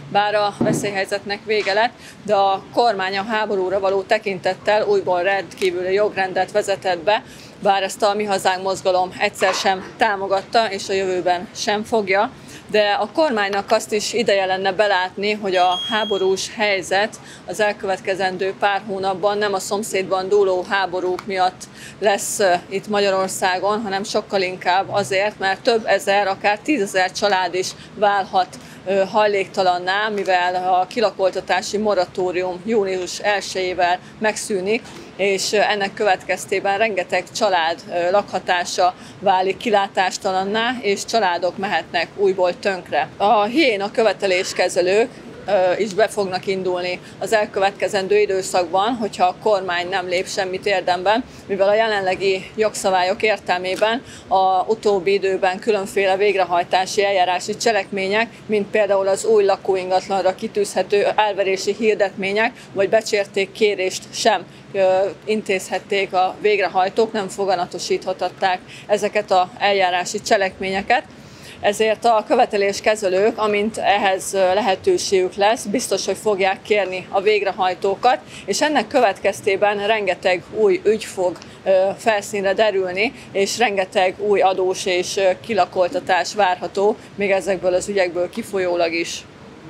bár a veszélyhelyzetnek vége lett, de a kormány a háborúra való tekintettel újból rendkívüli jogrendet vezetett be, bár ezt a Mi Hazánk mozgalom egyszer sem támogatta, és a jövőben sem fogja. De a kormánynak azt is ideje lenne belátni, hogy a háborús helyzet az elkövetkezendő pár hónapban nem a szomszédban dúló háborúk miatt lesz itt Magyarországon, hanem sokkal inkább azért, mert több ezer, akár 10 000 család is válhat hajléktalanná, mivel a kilakoltatási moratórium június 1-ével megszűnik, és ennek következtében rengeteg család lakhatása válik kilátástalanná, és családok mehetnek újból tönkre. A hiéna követeléskezelők is be fognak indulni az elkövetkezendő időszakban, hogyha a kormány nem lép semmit érdemben, mivel a jelenlegi jogszabályok értelmében a utóbbi időben különféle végrehajtási eljárási cselekmények, mint például az új lakóingatlanra kitűzhető elverési hirdetmények vagy becsértékkérést sem intézhették a végrehajtók, nem foganatosíthatták ezeket az eljárási cselekményeket. Ezért a követeléskezelők, amint ehhez lehetőségük lesz, biztos, hogy fogják kérni a végrehajtókat, és ennek következtében rengeteg új ügy fog felszínre derülni, és rengeteg új adós és kilakoltatás várható, még ezekből az ügyekből kifolyólag is.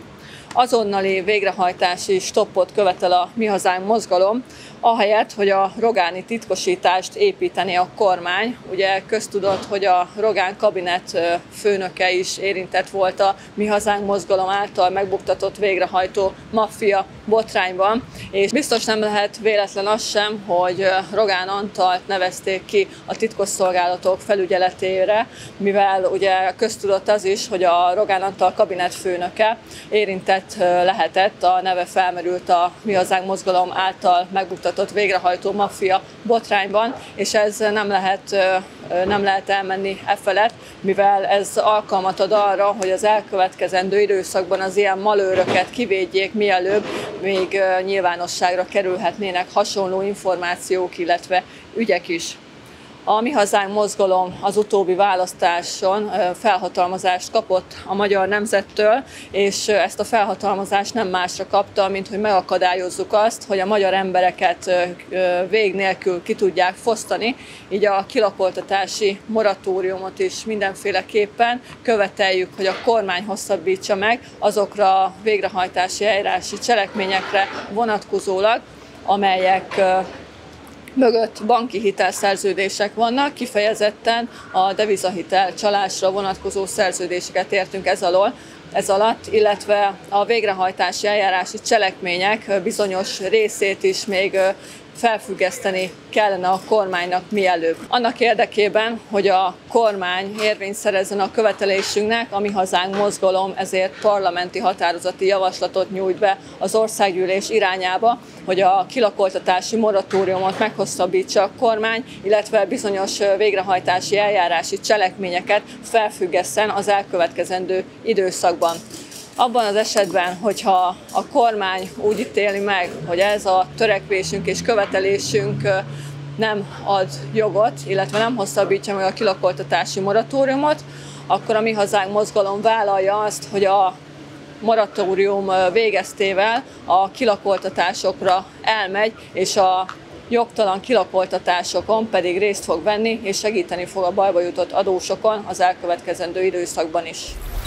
Azonnali végrehajtási stoppot követel a Mi Hazánk mozgalom, ahelyett, hogy a rogáni titkosítást építeni a kormány. Ugye köztudott, hogy a Rogán kabinet főnöke is érintett volt a Mi Hazánk mozgalom által megbuktatott végrehajtó maffia botrányban, és biztos nem lehet véletlen az sem, hogy Rogán Antalt nevezték ki a titkosszolgálatok felügyeletére, mivel ugye köztudott az is, hogy a Rogán Antal kabinet főnöke érintett lehetett, a neve felmerült a Mi Hazánk mozgalom által megbuktatott végrehajtó maffia botrányban, és ez nem lehet elmenni felett, mivel ez alkalmat ad arra, hogy az elkövetkezendő időszakban az ilyen malőröket kivédjék, mielőbb még nyilvánosságra kerülhetnének hasonló információk, illetve ügyek is. A Mi Hazánk mozgalom az utóbbi választáson felhatalmazást kapott a magyar nemzettől, és ezt a felhatalmazást nem másra kapta, mint hogy megakadályozzuk azt, hogy a magyar embereket vég nélkül ki tudják fosztani, így a kilakoltatási moratóriumot is mindenféleképpen követeljük, hogy a kormány hosszabbítsa meg azokra a végrehajtási eljárási cselekményekre vonatkozólag, amelyek mögött banki hitelszerződések vannak, kifejezetten a devizahitel csalásra vonatkozó szerződéseket értünk ez alatt, illetve a végrehajtási eljárási cselekmények bizonyos részét is még felfüggeszteni kellene a kormánynak mielőbb. Annak érdekében, hogy a kormány érvényt szerezzen a követelésünknek, a Mi Hazánk mozgalom ezért parlamenti határozati javaslatot nyújt be az országgyűlés irányába, hogy a kilakoltatási moratóriumot meghosszabbítsa a kormány, illetve bizonyos végrehajtási eljárási cselekményeket felfüggesszen az elkövetkezendő időszakban. Abban az esetben, hogyha a kormány úgy ítéli meg, hogy ez a törekvésünk és követelésünk nem ad jogot, illetve nem hosszabbítja meg a kilakoltatási moratóriumot, akkor a Mi Hazánk mozgalom vállalja azt, hogy a moratórium végeztével a kilakoltatásokra elmegy, és a jogtalan kilakoltatásokon pedig részt fog venni, és segíteni fog a bajba jutott adósokon az elkövetkezendő időszakban is.